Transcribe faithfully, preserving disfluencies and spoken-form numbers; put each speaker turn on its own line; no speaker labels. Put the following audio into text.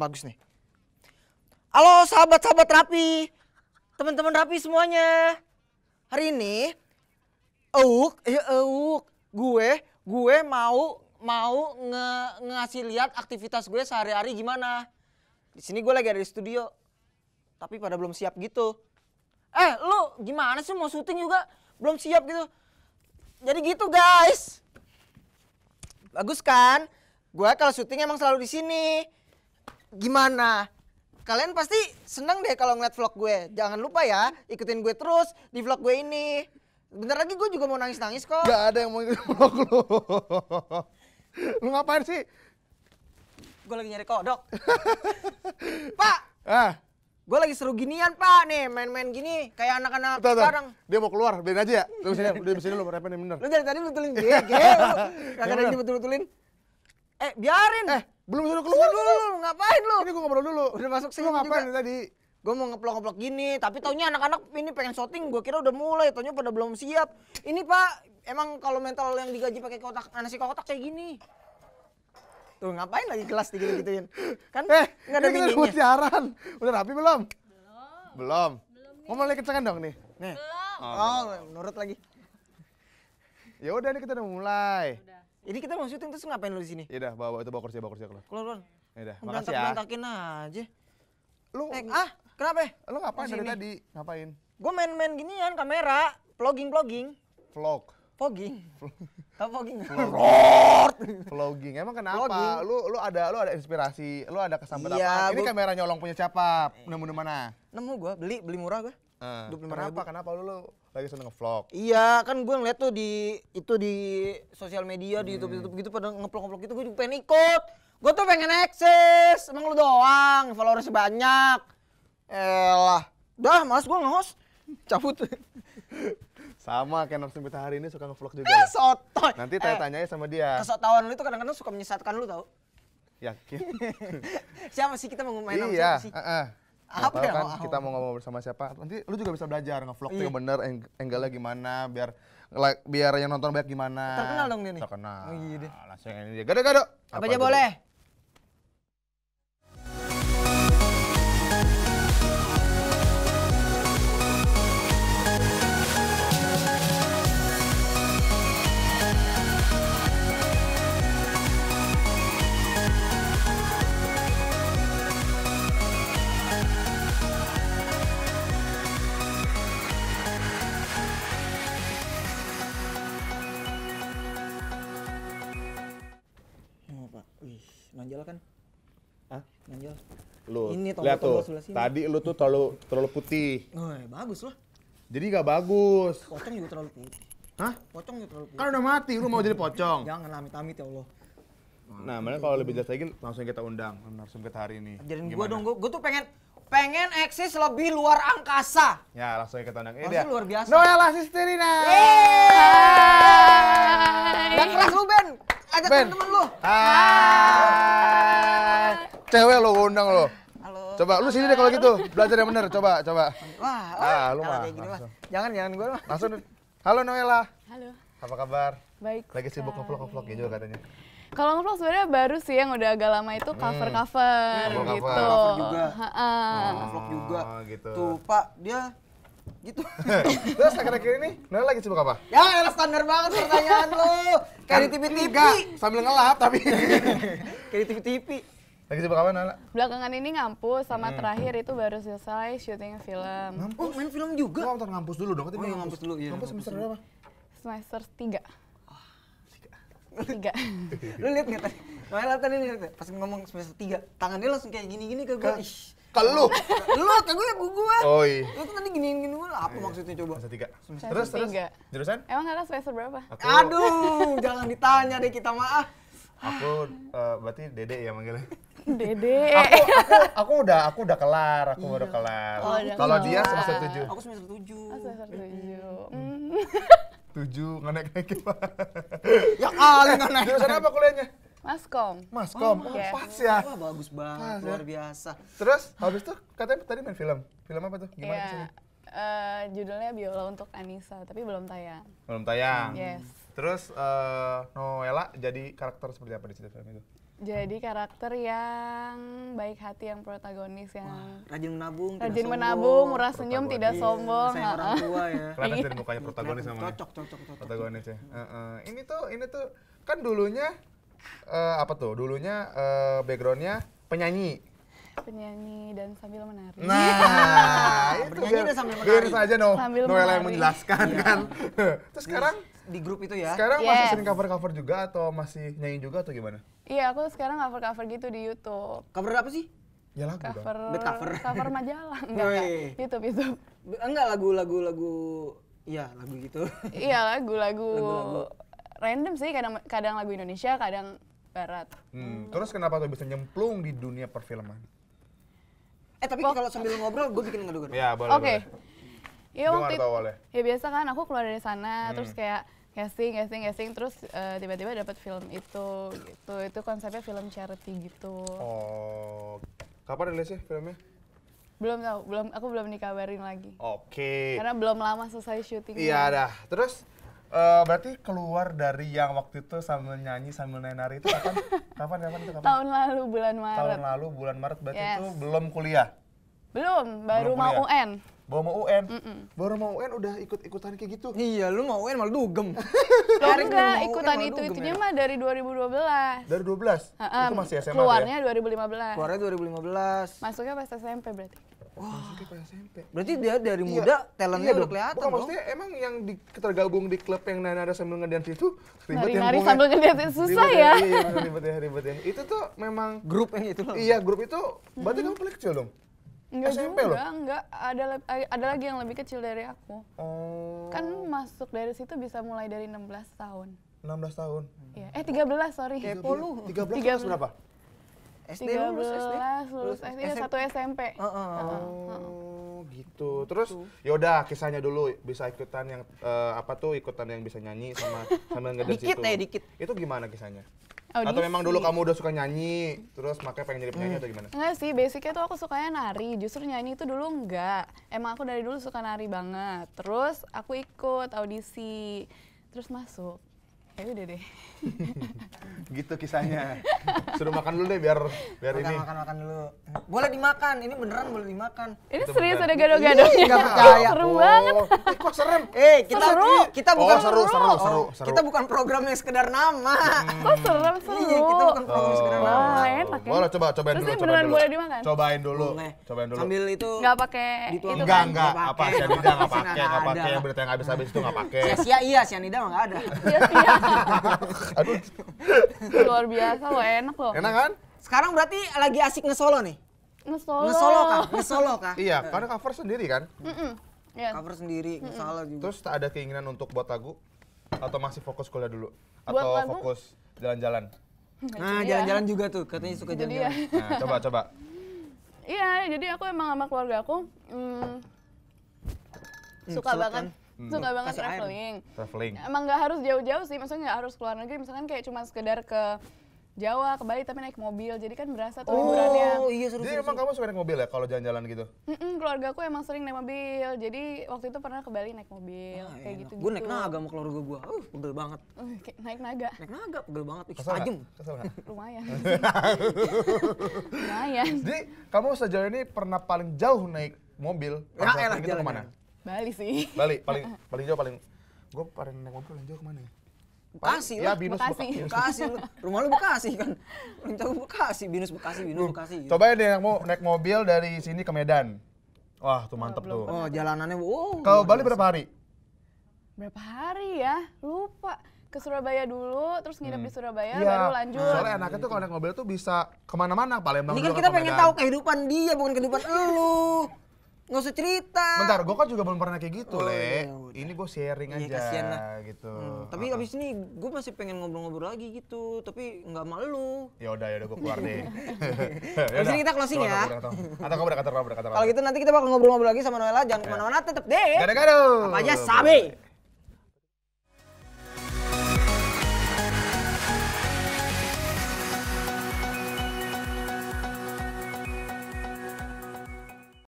bagus nih. Halo sahabat-sahabat Rapi, teman-teman Rapi semuanya. Hari ini, euk, ya euk, gue, gue mau mau nge ngasih lihat aktivitas gue sehari-hari gimana. Di sini gue lagi ada di studio, tapi pada belum siap gitu. Eh, lu gimana sih mau syuting juga belum siap gitu? Jadi gitu guys. Bagus kan? Gue kalau syuting emang selalu di sini. Gimana? Kalian pasti seneng deh kalau ngeliat vlog gue. Jangan lupa ya, ikutin gue terus di vlog gue ini. Bentar lagi gue juga mau nangis-nangis kok.
Gak ada yang mau ikutin vlog lu. Lu ngapain sih?
Gue lagi nyari kodok. Pak!
Ah,
gue lagi seru ginian pak nih, main-main gini. Kayak anak-anak sekarang.
Dia mau keluar, biarin aja ya. Tunggu sini, udah sini lu, repen bener.
Lu dari tadi betulin G G lu. Kagak ada yang dibetul-betulin. Eh, biarin.
Eh, belum suruh keluar
dulu. Ngapain lu?
Ini gua ngobrol dulu.
Udah masuk sini
lu ngapain
juga.
tadi?
Gue mau ngeplok-ngeplok gini, tapi taunya anak-anak ini pengen syuting. Gue kira udah mulai, taunya pada belum siap. Ini pak, emang kalau mental yang digaji pakai kotak, nasi kotak kayak gini. Tuh ngapain lagi kelas digituin? Kan
Eh,
nggak ada
ini kita
mingginya.
udah siaran. Udah rapi belum?
Belum.
Belum.
Belum nih.
Ngomong lagi kencengan dong nih.
Nih.
Belum.
Oh, nurut lagi.
Ya udah nih kita udah mulai.
Udah.
Ini kita mau syuting terus ngapain lu di sini?
Ya udah, bawa itu bawa kursi, bawa kursi keluar.
Keluar, keluar.
Ya udah, makasih ya.
Berantak-berantakin aja.
Lu
Eh, ah, kenapa?
lu ngapain
Masih
dari
ini.
tadi? Ngapain?
Gue main-main ginian kamera, vlogging-vlogging.
Vlog.
Fogging. Tau fogging?
Vlogging. Emang kenapa?
Vlogging.
Lu lu ada lu ada inspirasi, lu ada kesambet
Iya,
apa? Ini
gua-
kamera nyolong punya siapa? Nemu di mana?
Nemu gue, beli, beli murah gue.
Eh,
dua puluh lima
kenapa?
ribu.
Kenapa lu, lu lagi seneng nge-vlog?
Iya, kan gue ngeliat tuh di itu di sosial media, di
Hmm.
YouTube YouTube gitu pada ngeplok-ngeplok gitu, gue juga pengen ikut. Gue tuh pengen eksis, emang lu doang, followers banyak. Elah, dah males gue nge-host, cabut.
Sama kayak narasumber kita hari ini suka nge-vlog juga.
Eh,
ya?
sotoy.
Nanti
Eh,
tanya-tanya sama dia.
Kesotauan lu itu kadang-kadang suka menyesatkan lu tau.
Yakin?
Siapa sih kita mau main sama
Iya,
siapa sih?
heeh.
Apa
Tahu
ya,
kan
mau-
kita mau ngomong bersama siapa? Nanti lu juga bisa belajar nge-vlog tuh
Iya.
yang bener, eng- angle-nya gimana, biar like, biar yang nonton banyak gimana.
Terkenal dong dia nih.
Terkenal.
Oh, iya deh.
Langsung ini dia. Gado-gado.
Apa aja boleh? Oh, Pak. Wih, nonjol kan?
Hah?
Nonjol.
Lu
Ini
lihat
tombol-tombol
tuh.
sebelah sini.
Tadi lu tuh terlalu terlalu putih.
Oh, bagus loh.
Jadi nggak bagus.
Pocong juga terlalu putih.
Hah?
Pocong juga terlalu putih.
Kan udah mati, lu mau jadi pocong.
Jangan amit-amit ya Allah.
Nah, makanya kalau lebih jelas lagi langsung kita undang narasumber kita hari ini.
Ajarin gue
Gimana?
dong, gue tuh pengen pengen eksis lebih luar angkasa.
Ya, langsung kita undang. Ini
Harusnya
dia.
luar biasa.
Noella Sisterina.
Dan kelas lu Ben, ajak
Ben.
temen-temen lu.
Hai. Cewek lo undang lo.
Halo.
Coba lu sini deh kalau gitu. Belajar yang bener, coba, coba.
Wah,
Ah,
wah,
lu
kalau
mah
kayak gini mah.
langsung.
Jangan, jangan gue mah.
Langsung. Halo Noella.
Halo.
Apa kabar?
Baik.
Lagi sibuk
sekali.
nge-vlog-nge-vlog ya juga katanya.
Kalau nge-vlog sebenarnya baru sih yang udah agak lama itu cover-cover
Hmm,
gitu.
cover.
Cover juga.
Ha-ha.
Vlog juga.
Oh, gitu.
Tuh, Pak, dia gitu.
Terus akhir-akhir ini Noella lagi sibuk apa?
Ya, elah standar banget pertanyaan lu. Kayak di T V T V.
Enggak, sambil ngelap tapi.
Kayak di T V T V.
Lagi sibuk apa Noella?
Belakangan ini ngampus sama
Hmm.
terakhir itu baru selesai syuting film.
Oh, main film juga.
Gua nonton ngampus dulu dong.
Oh, iya, ngampus dulu, iya.
Ngampus semester berapa?
Semester tiga. Tiga.
Lu lihat nggak tadi? Noella tadi lihat pas ngomong semester tiga, tangannya langsung kayak gini-gini ke gue.
Ke-
Ih.
Kalau lu.
Lu ke gue, ke gue.
Oh iya.
Lu tuh tadi giniin gini gue, apa maksudnya coba?
Semester tiga.
Semester
Terus terus.
tiga.
Jurusan?
Emang kakak semester berapa?
Aku,
Aduh, jangan ditanya deh kita maaf.
aku eh, berarti Dede ya manggilnya.
Dede.
aku, aku, aku udah, aku udah kelar, aku udah kelar.
Oh, udah
Kalau dia
kelar.
semester tujuh.
Aku semester tujuh.
Oh, semester tujuh. Hmm.
Tujuh, nggak naik-naik gimana?
Ya kali nggak naik.
Jurusan apa kuliahnya?
Maskom.
Maskom,
Oh,
oh,
yes.
pas ya.
Wah, bagus banget,
Pas, ya.
luar biasa.
Terus habis itu katanya tadi main film. Film apa tuh? Gimana
Iya.
kesini?
eh, judulnya Biola untuk Anissa, tapi belum tayang.
Belum tayang.
Yes.
Terus eh, Noella jadi karakter seperti apa di situ film itu?
Jadi karakter yang baik hati, yang protagonis, yang
Wah, rajin menabung,
rajin
tidak
menabung,
sombong.
murah senyum,
Protagonis.
tidak
Iya,
sombong.
sayang orang tua ya.
Kelihatan dari mukanya protagonis namanya.
Cocok, cocok, cocok.
Protagonis ya. Heeh. Ini tuh, ini tuh kan dulunya eh, apa tuh? Dulunya eh, backgroundnya penyanyi.
Penyanyi dan sambil menari.
Nah, itu
Bernyanyi
biar,
dan sambil
biar
menari.
saja no,
Sambil
Noella yang
menari.
menjelaskan kan. Terus sekarang,
Di grup itu ya.
sekarang masih
Yes.
sering cover-cover juga atau masih nyanyi juga atau gimana?
Iya, aku sekarang cover-cover gitu di YouTube.
Cover apa sih?
Ya lagu dong.
Cover,
Bad cover.
cover majalah. Enggak, enggak.
Woi.
YouTube, YouTube.
Enggak lagu-lagu lagu iya, lagu gitu.
Iya, lagu-lagu
Lagu-lagu.
random sih, kadang kadang lagu Indonesia, kadang barat.
Hmm, terus kenapa tuh bisa nyemplung di dunia perfilman?
Eh, tapi
Wah.
kalau sambil ngobrol gue bikin ngadu-ngadu.
Ya, boleh.
Oke.
boleh.
Iya, waktu
Gimana
itu.
tuh awalnya?
Ya biasa kan, aku keluar dari sana,
Hmm.
terus kayak casting, casting, casting, terus eh, tiba-tiba dapat film itu, gitu. Itu konsepnya film charity gitu.
Oh, kapan rilisnya filmnya?
Belum tahu, belum, aku belum dikabarin lagi.
Oke.
Karena belum lama selesai syuting.
Iya dah. Terus eh, berarti keluar dari yang waktu itu sambil nyanyi sambil nari itu kapan? kapan kapan itu kapan?
Tahun lalu bulan Maret.
Tahun lalu bulan Maret berarti
Yes.
itu belum kuliah.
Belum, baru
Belum
mau U
kuliah.
N.
Baru mau U N.
Mm-mm.
Baru mau U N udah ikut-ikutan kayak gitu.
Iya, lu mau U N malah dugem.
Loh
Erik
enggak,
mau U N
ikutan
malah
itu
dugem,
itunya
Erik.
mah dari dua ribu dua belas.
Dari dua belas.
Heeh,
Itu masih S M A
keluarnya
ya?
dua ribu lima belas.
Keluarnya dua ribu lima belas.
Masuknya pas S M P berarti.
Masuknya pas S M P.
Berarti dia dari
Iya.
muda talentnya
Iya
udah
dong.
kelihatan
Bukan
dong.
maksudnya emang yang di, tergabung di klub yang nari sambil ngedance itu ribet ya
Nari-nari
hubungannya.
sambil ngedance susah
Ribet
ya.
Iya, iya, bener, ribet ya, ribet ya. Itu tuh memang
Grup yang itu loh.
iya grup itu berarti kamu paling kecil dong?
Enggak
S M P
juga,
loh?
enggak. Ada le- ada lagi yang lebih kecil dari aku.
Oh.
Kan masuk dari situ bisa mulai dari enam belas tahun.
enam belas tahun.
Iya. Eh tiga belas, sorry.
Kepo lu.
tiga belas
Tiga
kelas berapa?
S D
tiga
lulus S D.
belas lulus S D,
S M P.
satu S M P.
Heeh.
Oh, gitu. Terus yaudah kisahnya dulu bisa ikutan yang eh, apa tuh ikutan yang bisa nyanyi sama sambil ngedance
Dikit
itu.
ya, dikit.
Itu gimana kisahnya?
Audisi.
Atau memang dulu kamu udah suka nyanyi, terus makanya pengen jadi penyanyi atau gimana?
Enggak sih, basicnya tuh aku sukanya nari, justru nyanyi itu dulu enggak. Emang aku dari dulu suka nari banget. Terus aku ikut audisi, terus masuk. Ya udah deh.
Gitu kisahnya. Suruh makan dulu deh biar biar
Makan,
ini.
makan, makan dulu. Boleh dimakan, ini beneran boleh dimakan.
Ini
Itu
serius
bener.
ada gado-gado.
Ih, nggak percaya.
Serem banget.
Oh, eh, kok serem?
Eh, kita
Seru.
kita
Oh,
bukan
seru, seru,
Oh,
seru, seru.
Kita bukan program yang sekedar nama.
Kok serem seru?
Iya, kita bukan program yang sekedar nama.
Wah, enak ya.
Boleh coba cobain
Terus
dulu,
ini
cobain
beneran
dulu.
boleh dimakan?
Cobain dulu.
Boleh.
Cobain dulu.
Sambil itu
Enggak pakai
Dituang.
itu
Enggak,
kan?
enggak.
Nggak
Apa
pakai.
cyanida enggak
Mesin
pakai,
nggak
enggak
ada.
pakai. Berita yang habis-habis itu enggak pakai.
Sia-sia iya, cyanida mah nggak ada.
Iya, iya.
Aduh,
Luar biasa loh, enak loh.
enak kan?
Sekarang berarti lagi asik ngesolo nih.
Ngesolo.
Ngesolo kah? Ngesolo kah?
Iya, karena cover sendiri kan.
Mm-mm. Iya.
Cover sendiri, ngesolo juga.
Terus tak ada keinginan untuk buat lagu atau masih fokus kuliah dulu
Buat
atau
lagu?
fokus jalan-jalan?
Nah,
Itu dia.
jalan-jalan juga tuh, katanya suka
Itu
jalan-jalan.
dia.
Nah, coba coba.
Iya, jadi aku emang sama keluarga aku mm, suka
sulit
banget,
kan?
suka
Hmm.
banget
Kasih air.
traveling.
Traveling.
Emang nggak harus jauh-jauh sih, maksudnya nggak harus keluar negeri, misalkan kayak cuma sekedar ke Jawa, ke Bali tapi naik mobil, jadi kan berasa tuh liburannya.
Oh, iya seru
Jadi
seru.
emang kamu suka naik mobil ya kalau jalan-jalan gitu?
Mm-mm, keluarga aku emang sering naik mobil, jadi waktu itu pernah ke Bali naik mobil, kayak gitu.
Gue naik naga sama keluarga gue. Uh, pegel banget.
Naik naga,
Naik naga pegel banget. Ih,
Kesel nggak?
tajam.
Kesel nggak?
lumayan. lumayan.
Jadi kamu sejauh ini pernah paling jauh naik mobil?
Ya,
pas
elah,
traveling itu
jalan,
kemana?
Bali sih.
Bali, paling paling jauh paling. Gue paling naik mobil paling jauh kemana ya?
Bekasi
Ya,
lah.
Binus
Bekasi.
Bekasi.
Bekasi lu. Rumah lu Bekasi kan. Paling tahu Bekasi, Binus Bekasi, Binus Bekasi. gitu.
Cobain deh mau naik mobil dari sini ke Medan. Wah, tuh mantep
belum
tuh.
Oh, jalanannya wow.
Kalau Bali berapa hari?
Berapa hari ya? Lupa. Ke Surabaya dulu, terus nginep di Surabaya,
Iya.
baru lanjut.
Soalnya enaknya tuh kalau naik mobil tuh bisa kemana-mana, Palembang
Ini
dulu
kan
ke
kita pengen
Medan.
tahu kehidupan dia, bukan kehidupan elu. Nggak usah cerita.
Bentar, gue kan juga belum pernah kayak gitu,
Oh,
Le.
iya, udah.
Ini gue sharing
Iya,
aja
kasihan lah.
gitu.
Hmm, tapi
Uh-uh.
abis ini gue masih pengen ngobrol-ngobrol lagi gitu, tapi nggak malu.
Ya udah, ya udah gue keluar deh.
Abis ini kita closing ya.
Atau kamu berkata, kamu berkata.
Kalau gitu nanti kita bakal ngobrol-ngobrol lagi sama Noella. Jangan kemana-mana, tetep deh.
Gado-gado.
Apa aja sabi.